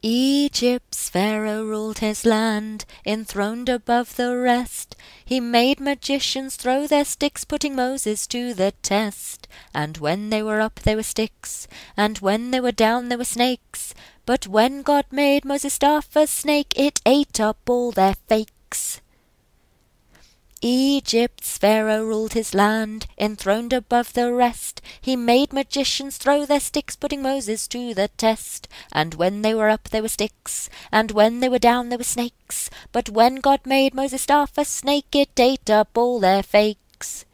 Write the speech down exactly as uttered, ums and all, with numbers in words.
Egypt's Pharaoh ruled his land, enthroned above the rest. He made magicians throw their sticks, putting Moses to the test. And when they were up they were sticks, and when they were down they were snakes. But when God made Moses' staff a snake, it ate up all their fakes. Egypt's Pharaoh ruled his land, enthroned above the rest. He made magicians throw their sticks, putting Moses to the test. And when they were up they were sticks, and when they were down they were snakes. But when God made Moses' staff a snake, it ate up all their fakes.